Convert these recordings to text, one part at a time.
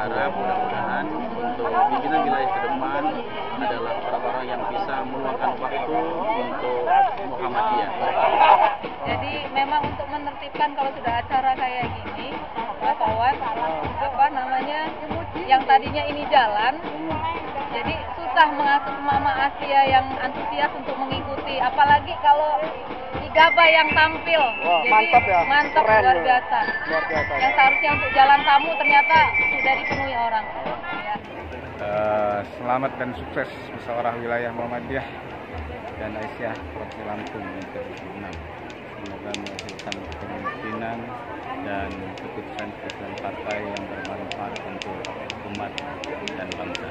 berharap mudah-mudahan untuk pimpinan wilayah ke depan adalah orang-orang yang bisa meluangkan waktu untuk Muhammadiyah. Jadi memang untuk menertibkan kalau sudah acara kayak gini, kawan, yang tadinya ini jalan, jadi susah mengasuh mama Asia yang antusias untuk mengikuti, apalagi kalau Igaba yang tampil. Wah, jadi mantap ya, mantap, keren luar loh. biasa. Luar biasa. Yang seharusnya untuk jalan tamu ternyata sudah dipenuhi orang. Ya. Selamat dan sukses musyawarah wilayah Muhammadiyah dan Aisyah Provinsi Lampung yang ke-26. Semoga menghasilkan kepemimpinan dan keputusan-keputusan partai yang bermanfaat untuk umat dan bangsa.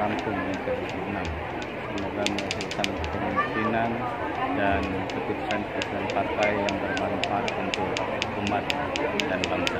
Lampung yang ke-26. Semoga menghasilkan kepemimpinan dan keputusan-keputusan partai yang bermanfaat untuk umat dan bangsa.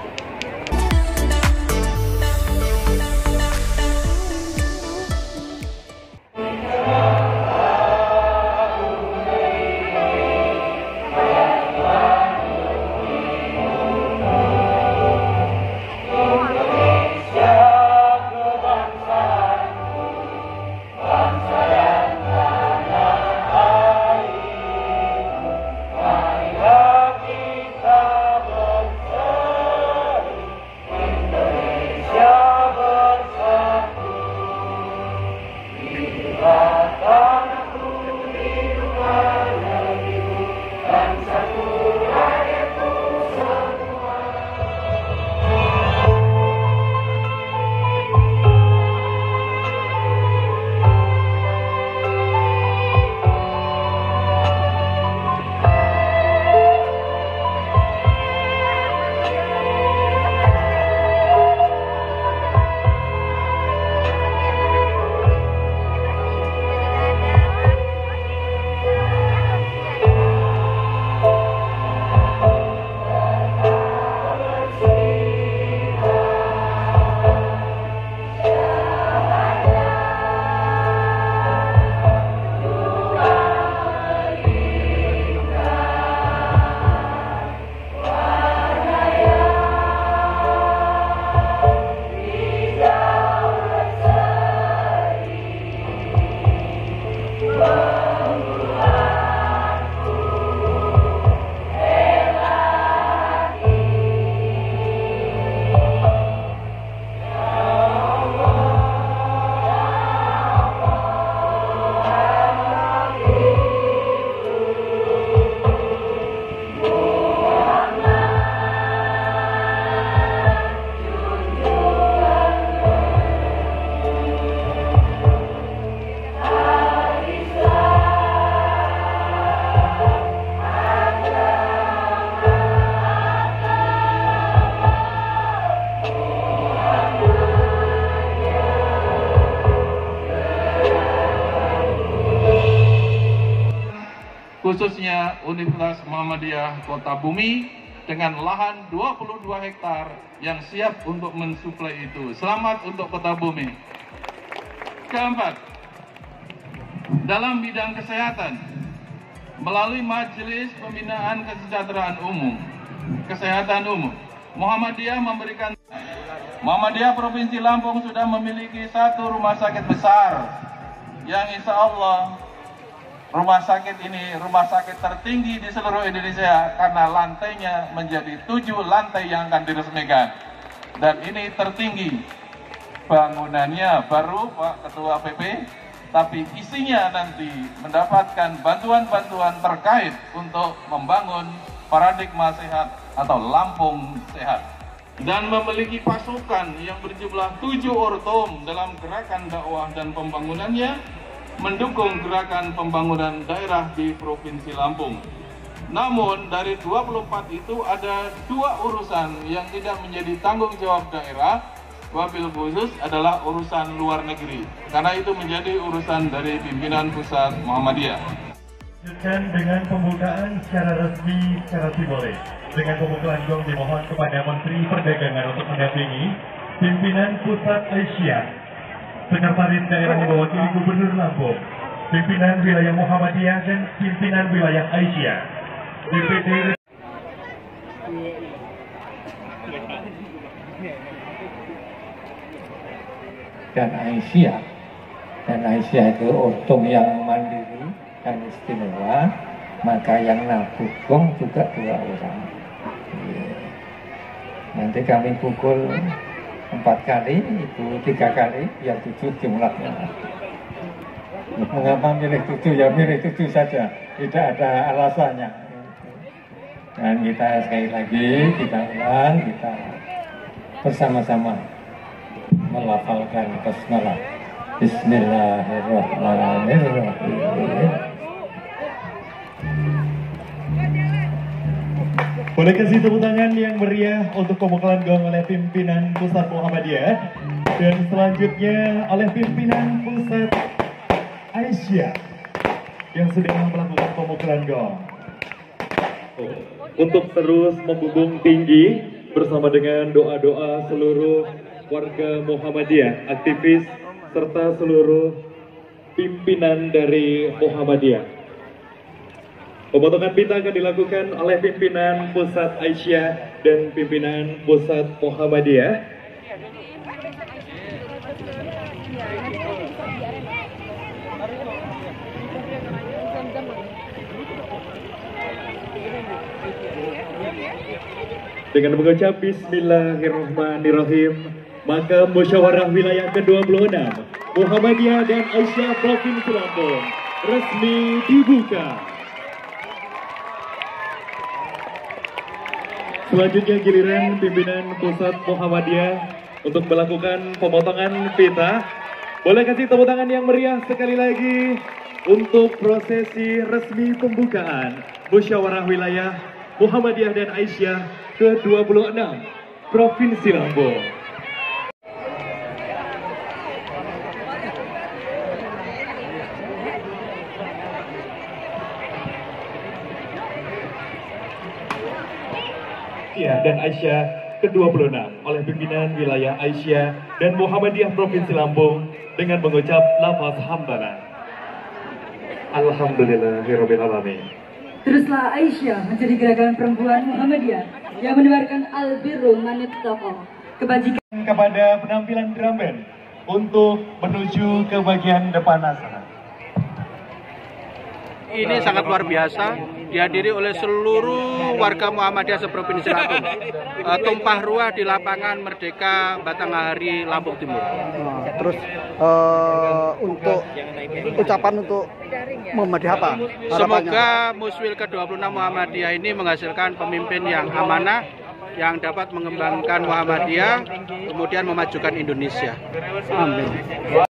khususnya Universitas Muhammadiyah Kota Bumi dengan lahan 22 hektar yang siap untuk mensuplai itu. Selamat untuk Kota Bumi. Keempat, dalam bidang kesehatan, melalui Majelis Pembinaan Kesehatan Umum, Muhammadiyah Provinsi Lampung sudah memiliki satu rumah sakit besar yang insya Allah rumah sakit ini rumah sakit tertinggi di seluruh Indonesia karena lantainya menjadi 7 lantai yang akan diresmikan. Dan ini tertinggi. Bangunannya baru Pak Ketua PP, tapi isinya nanti mendapatkan bantuan-bantuan terkait untuk membangun paradigma sehat atau Lampung sehat. Dan memiliki pasukan yang berjumlah 7 ortom dalam gerakan dakwah dan pembangunannya, mendukung gerakan pembangunan daerah di Provinsi Lampung. Namun dari 24 itu ada 2 urusan yang tidak menjadi tanggung jawab daerah, wabil khusus adalah urusan luar negeri, karena itu menjadi urusan dari pimpinan pusat Muhammadiyah. Dengan pembukaan secara resmi secara simbolik, dengan pembukaan gong dimohon kepada Menteri Perdagangan untuk mendampingi pimpinan pusat Asia, Sekretaris Daerah yang mewakili Gubernur Lampung, pimpinan wilayah Muhammadiyah dan pimpinan wilayah Asia, DPD dan Asia itu ortom yang mandiri dan istimewa, maka yang nabung gong juga 2 orang. Nanti kami pukul 4 kali, itu 3 kali, yang 7 jumlahnya. Mengapa milih 7? Ya milih 7 saja, tidak ada alasannya. Dan kita sekali lagi, kita ulang, kita bersama-sama melafalkan basmalah. Bismillahirrahmanirrahim. Boleh kasih tepuk tangan yang meriah untuk pemukulan gong oleh pimpinan Pusat Muhammadiyah. Dan selanjutnya oleh pimpinan Pusat Aisyah yang sedang melakukan pemukulan gong. Untuk terus membumbung tinggi bersama dengan doa-doa seluruh warga Muhammadiyah, aktivis, serta seluruh pimpinan dari Muhammadiyah. Pemotongan pita akan dilakukan oleh pimpinan Pusat Aisyah dan pimpinan Pusat Muhammadiyah. Dengan mengucap Bismillahirrahmanirrahim, maka musyawarah wilayah ke-26 Muhammadiyah dan Aisyah Provinsi Lampung resmi dibuka. Selanjutnya giliran pimpinan Pusat Muhammadiyah untuk melakukan pemotongan pita. Boleh kasih tepuk tangan yang meriah sekali lagi untuk prosesi resmi pembukaan musyawarah wilayah Muhammadiyah dan Aisyah ke-26 Provinsi Lampung. Dan Aisyah ke-26 oleh pimpinan wilayah Aisyah dan Muhammadiyah Provinsi Lampung dengan mengucap lafaz hamdalah. Alhamdulillahirabbil alamin. Teruslah Aisyah menjadi gerakan perempuan Muhammadiyah yang menebarkan al-birru manittaqo, kebajikan kepada penampilan drum band untuk menuju ke bagian depan sana. Ini sangat luar biasa, dihadiri oleh seluruh warga Muhammadiyah seprovinsi Lampung. Tumpah ruah di lapangan Merdeka Batanghari, Lampung Timur. Terus untuk ucapan untuk Muhammadiyah apa? Semoga Muswil ke-26 Muhammadiyah ini menghasilkan pemimpin yang amanah, yang dapat mengembangkan Muhammadiyah, kemudian memajukan Indonesia. Amin.